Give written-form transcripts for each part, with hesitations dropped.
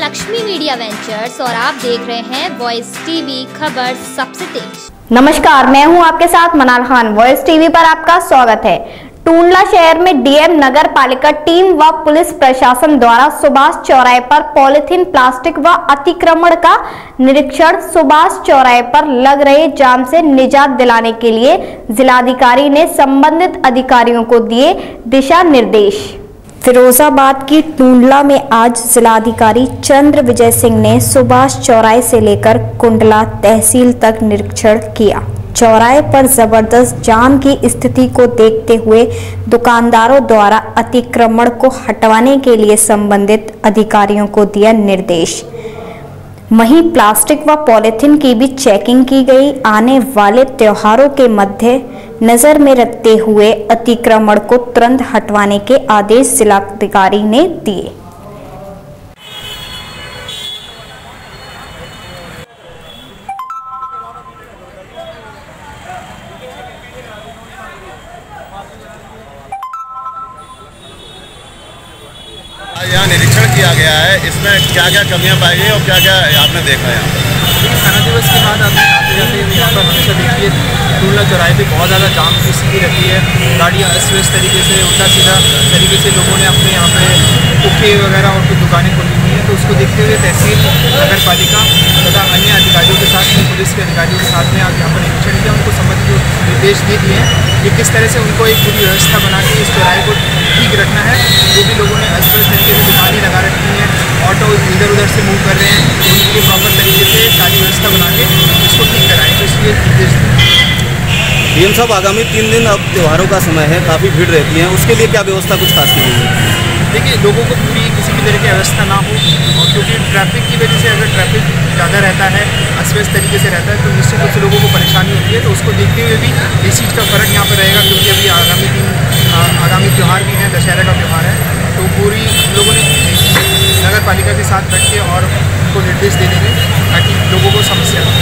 Lakshmi media ventures और आप देख रहे हैं वॉइस टीवी, खबर सबसे तेज। नमस्कार, मैं हूं आपके साथ मनाल खान। वॉइस टीवी पर आपका स्वागत है। टूंडला शहर में डीएम नगर पालिका टीम व पुलिस प्रशासन द्वारा सुभाष चौराहे पर पॉलिथीन, प्लास्टिक व अतिक्रमण का निरीक्षण। सुभाष चौराहे पर लग रहे जाम से निजात दिलाने के लिए जिलाधिकारी ने संबंधित अधिकारियों को दिए दिशा निर्देश। फिरोजाबाद की टूंडला में आज जिलाधिकारी चंद्र विजय सिंह ने सुभाष चौराहे से लेकर कुंडला तहसील तक निरीक्षण किया। चौराहे पर जबरदस्त जाम की स्थिति को देखते हुए दुकानदारों द्वारा अतिक्रमण को हटवाने के लिए संबंधित अधिकारियों को दिया निर्देश। वहीं प्लास्टिक व पॉलिथीन की भी चेकिंग की गई। आने वाले त्योहारों के मध्य नजर में रखते हुए अतिक्रमण को तुरंत हटवाने के आदेश जिलाधिकारी ने दिए। यहाँ निरीक्षण किया गया है, इसमें क्या क्या कमियां पाई गई और क्या क्या आपने देखा है? खाना दिवस के बाद आपने आते जाते यहाँ पर हमेशा देखिए टूंडला चौराहे पे बहुत ज़्यादा जाम की स्थिति रहती है। गाड़ियाँ अस्त व्यस्त तरीके से, उल्टा सीधा तरीके से लोगों ने अपने यहाँ पे पुखे वगैरह और कुछ दुकानें खोली हुई हैं। तो उसको देखते हुए तहसील, नगर पालिका तथा अन्य अधिकारियों के साथ में, पुलिस के अधिकारियों के साथ में आज यहाँ पर निरीक्षण किया। उनको संबंधित निर्देश दे दिए हैं कि किस तरह से उनको एक पूरी व्यवस्था बना के इस चौराहे को ठीक रखना है। जो भी लोगों ने अस्त व्यस्त तरीके से दुकानें लगा रखी हैं, ऑटो इधर उधर से मूव कर रहे हैं, उनके लिए प्रॉपर तरीके से सारी व्यवस्था बना के इसको ठीक कराएं। तो इसलिए निर्देश डीएम साहब, आगामी 3 दिन अब त्योहारों का समय है, काफ़ी भीड़ रहती है, उसके लिए क्या व्यवस्था कुछ खास की गई है? देखिए, लोगों को पूरी किसी भी तरह की व्यवस्था ना हो, और क्योंकि ट्रैफिक की वजह से अगर ट्रैफिक ज़्यादा रहता है, अस्त व्यस्त तरीके से रहता है, तो निश्चित रूप से लोगों को परेशानी होती है। तो उसको देखते हुए भी इस चीज़ का फ़र्क यहाँ पर रहेगा, क्योंकि अभी आगामी त्यौहार भी है, दशहरा का त्यौहार है। तो पूरी लोगों ने नगर पालिका के साथ बैठ के और उनको निर्देश दे देंगे ताकि लोगों को समस्या हो।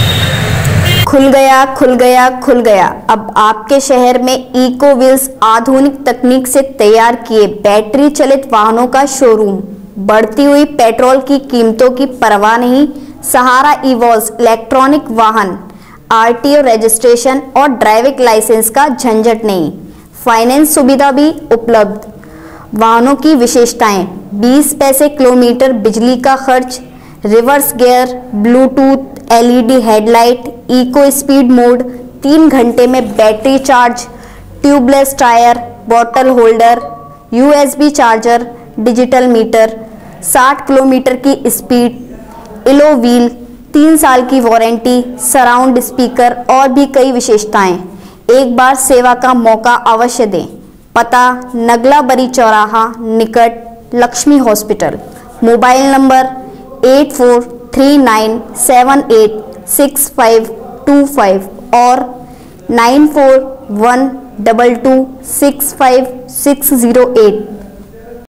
खुल गया, खुल गया, खुल गया। अब आपके शहर में इको व्हील्स आधुनिक तकनीक से तैयार किए बैटरी चलित वाहनों का शोरूम। बढ़ती हुई पेट्रोल की कीमतों की परवाह नहीं, सहारा इवॉल्व्स इलेक्ट्रॉनिक वाहन, आरटीओ रजिस्ट्रेशन और ड्राइविंग लाइसेंस का झंझट नहीं, फाइनेंस सुविधा भी उपलब्ध। वाहनों की विशेषताएं: 20 पैसे किलोमीटर बिजली का खर्च, reverse gear, Bluetooth, LED headlight, eco speed mode, 3 घंटे में battery charge, tubeless tyre, bottle holder, USB charger, digital meter, 60 kilometre की स्पीड, इलो व्हील, 3 साल की वारंटी, सराउंड स्पीकर और भी कई विशेषताएं। एक बार सेवा का मौका अवश्य दें। पता: नगला बरी चौराहा निकट लक्ष्मी हॉस्पिटल। मोबाइल नंबर 8439786525 और 9412265608।